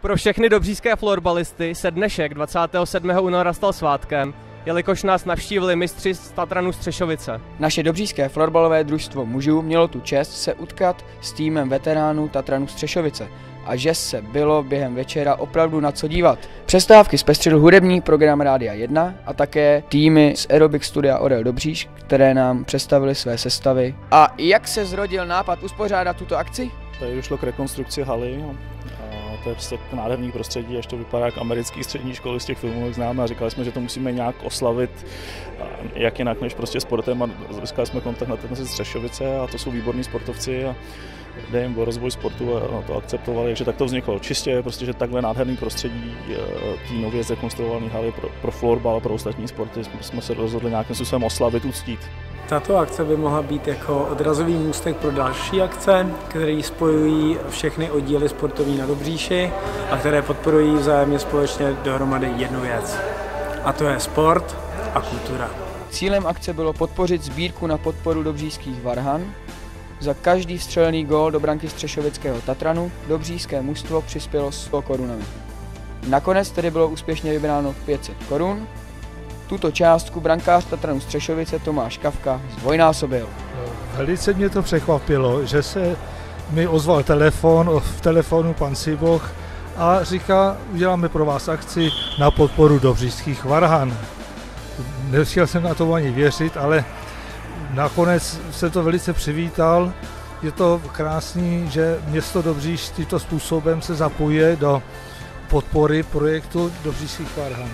Pro všechny dobříšské florbalisty se dnešek 27. února stal svátkem, jelikož nás navštívili mistři z Tatranu Střešovice. Naše dobříšské florbalové družstvo mužů mělo tu čest se utkat s týmem veteránů Tatranu Střešovice a že se bylo během večera opravdu na co dívat. Přestávky zpestřil hudební program Rádia 1 a také týmy z Aerobic Studia Orel Dobříš, které nám představily své sestavy. A jak se zrodil nápad uspořádat tuto akci? Tady došlo k rekonstrukci haly. To je prostě nádherný prostředí, až to vypadá jak americký střední školy z těch filmů, jak známe, a říkali jsme, že to musíme nějak oslavit, jak jinak než prostě sportem, a získali jsme kontakt na Tatranu Střešovice a to jsou výborní sportovci a jde jim o rozvoj sportu a to akceptovali, takže tak to vzniklo. Čistě prostě, že takhle nádherný prostředí té nově zrekonstruované haly pro florbal a pro ostatní sporty jsme se rozhodli nějakým způsobem oslavit, uctít. Tato akce by mohla být jako odrazový můstek pro další akce, které spojují všechny oddíly sportovní na Dobříši a které podporují vzájemně společně dohromady jednu věc. A to je sport a kultura. Cílem akce bylo podpořit sbírku na podporu dobříšských varhan. Za každý vstřelený gól do branky střešovického Tatranu dobříšské mužstvo přispělo 100 korunami. Nakonec tedy bylo úspěšně vybráno 500 korun. Tuto částku brankář Tatranu Střešovice Tomáš Kavka zdvojnásobil. Velice mě to překvapilo, že se mi ozval v telefonu pan Siboch a říká, uděláme pro vás akci na podporu dobříšských varhan. Nechtěl jsem na to ani věřit, ale nakonec se to velice přivítal. Je to krásný, že město Dobříš tímto způsobem se zapojuje do podpory projektu dobříšských varhan.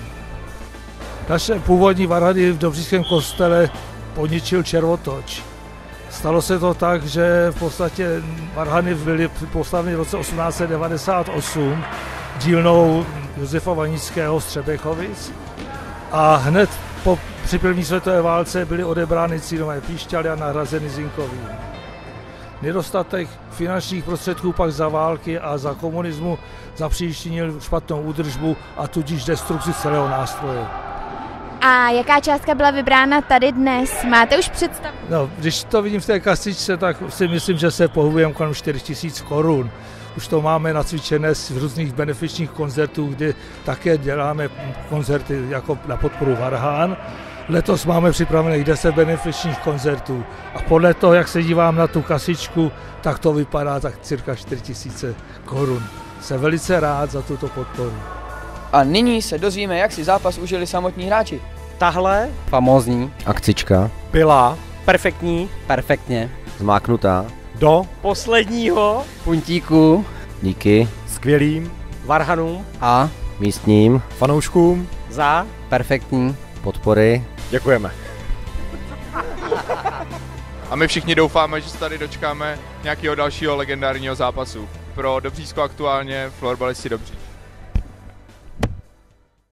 Naše původní varhany v dobříšském kostele poničil červotoč. Stalo se to tak, že v podstatě varhany byly postaveny v roce 1898 dílnou Josefa Vanického z Třebechovic a hned při první světové válce byly odebrány cínové píšťaly a nahrazeny zinkovými. Nedostatek finančních prostředků pak za války a za komunismu zapříčinil špatnou údržbu a tudíž destrukci celého nástroje. A jaká částka byla vybrána tady dnes? Máte už představu? No, když to vidím v té kasičce, tak si myslím, že se pohybujeme kolem 4 000 korun. Už to máme nacvičené z různých benefičních koncertů, kdy také děláme koncerty jako na podporu varhan. Letos máme připravených 10 benefičních koncertů a podle toho, jak se dívám na tu kasičku, tak to vypadá tak cirka 4 000 korun. Jsem velice rád za tuto podporu. A nyní se dozvíme, jak si zápas užili samotní hráči. Tahle famózní akcička byla perfektně zmáknutá do posledního puntíku díky skvělým varhanům a místním fanouškům za perfektní podpory. Děkujeme. A my všichni doufáme, že se tady dočkáme nějakého dalšího legendárního zápasu. Pro Dobříšsko aktuálně florbalisti Dobříš.